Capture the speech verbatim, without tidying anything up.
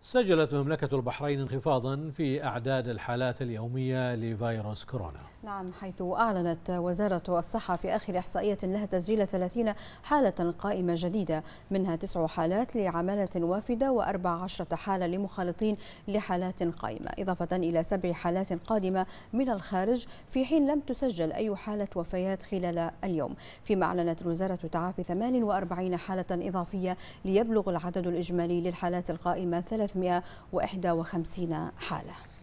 سجلت مملكة البحرين انخفاضا في أعداد الحالات اليومية لفيروس كورونا. نعم، حيث أعلنت وزارة الصحة في آخر إحصائية لها تسجيل ثلاثين حالة قائمة جديدة، منها تسع حالات لعمالة وافدة وأربع عشرة حالة لمخالطين لحالات قائمة، إضافة إلى سبع حالات قادمة من الخارج، في حين لم تسجل أي حالة وفيات خلال اليوم. فيما أعلنت الوزارة تعافي ثمان وأربعين حالة إضافية ليبلغ العدد الإجمالي للحالات القائمة ثلاثمئة وواحد وخمسين حالة.